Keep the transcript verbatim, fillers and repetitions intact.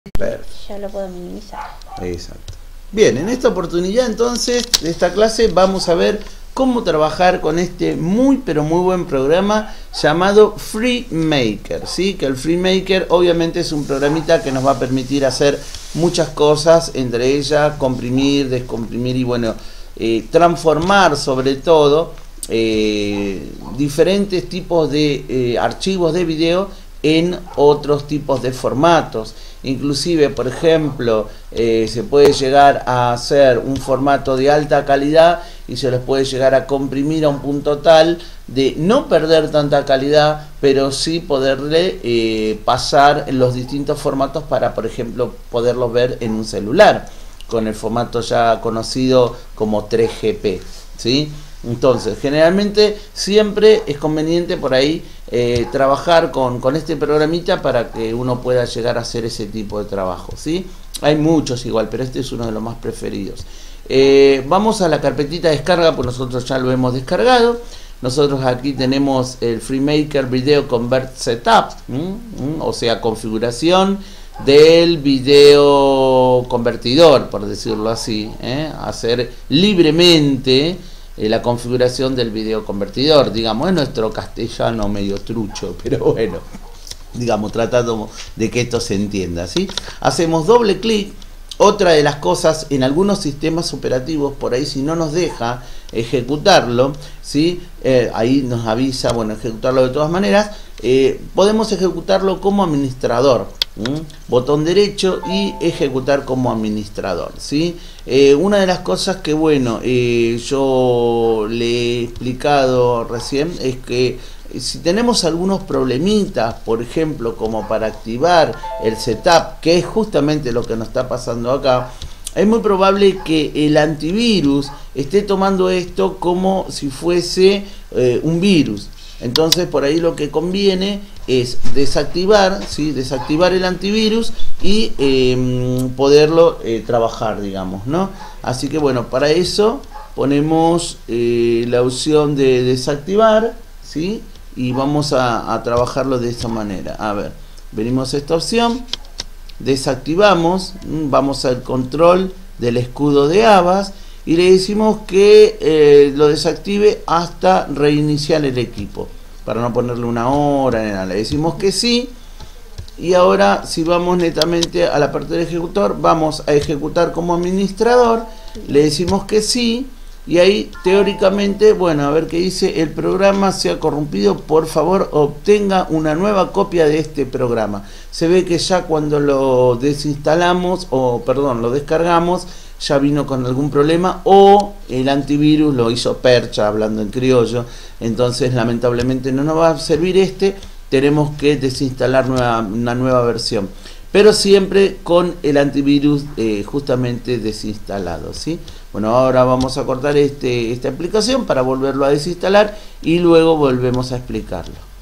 Perfecto. Ya lo puedo minimizar. Exacto. Bien, en esta oportunidad entonces de esta clase vamos a ver cómo trabajar con este muy pero muy buen programa llamado FreeMaker, ¿sí? Que el FreeMaker obviamente es un programita que nos va a permitir hacer muchas cosas, entre ellas comprimir, descomprimir y bueno, eh, transformar sobre todo eh, diferentes tipos de eh, archivos de video en otros tipos de formatos. Inclusive, por ejemplo, eh, se puede llegar a hacer un formato de alta calidad y se les puede llegar a comprimir a un punto tal de no perder tanta calidad, pero sí poderle eh, pasar en los distintos formatos para, por ejemplo, poderlos ver en un celular, con el formato ya conocido como tres G P, ¿sí? Entonces, generalmente siempre es conveniente por ahí eh, trabajar con, con este programita para que uno pueda llegar a hacer ese tipo de trabajo, ¿sí? Hay muchos igual, pero este es uno de los más preferidos. Eh, vamos a la carpetita de descarga, pues nosotros ya lo hemos descargado. Nosotros aquí tenemos el FreeMaker Video Convert Setup, ¿Mm? o sea, configuración del video convertidor, por decirlo así, ¿eh? Hacer libremente Eh, la configuración del video convertidor, digamos, es nuestro castellano medio trucho, pero bueno, digamos, tratando de que esto se entienda, ¿sí? Hacemos doble clic. Otra de las cosas, en algunos sistemas operativos, por ahí si no nos deja ejecutarlo, ¿sí? Eh, ahí nos avisa, bueno, ejecutarlo de todas maneras, eh, podemos ejecutarlo como administrador. ¿Mm? Botón derecho y ejecutar como administrador, ¿sí? Eh, una de las cosas que bueno eh, yo le he explicado recién es que si tenemos algunos problemitas, por ejemplo, como para activar el setup, que es justamente lo que nos está pasando acá, es muy probable que el antivirus esté tomando esto como si fuese eh, un virus. Entonces por ahí lo que conviene es desactivar, ¿sí? desactivar el antivirus y eh, poderlo eh, trabajar, digamos, ¿no? Así que bueno, para eso ponemos eh, la opción de desactivar, ¿sí? Y vamos a, a trabajarlo de esta manera. A ver, venimos a esta opción, desactivamos, vamos al control del escudo de Avast y le decimos que eh, lo desactive hasta reiniciar el equipo, para no ponerle una hora ni nada. Le decimos que sí. Y ahora si vamos netamente a la parte del ejecutor, vamos a ejecutar como administrador, le decimos que sí. Y ahí teóricamente, bueno, a ver qué dice: el programa se ha corrompido, por favor obtenga una nueva copia de este programa. Se ve que ya cuando lo desinstalamos, o perdón, lo descargamos, ya vino con algún problema, o el antivirus lo hizo percha, hablando en criollo. Entonces lamentablemente no nos va a servir este, tenemos que desinstalar nueva, una nueva versión, pero siempre con el antivirus eh, justamente desinstalado, ¿sí? Bueno, ahora vamos a cortar este, esta aplicación para volverlo a desinstalar y luego volvemos a explicarlo.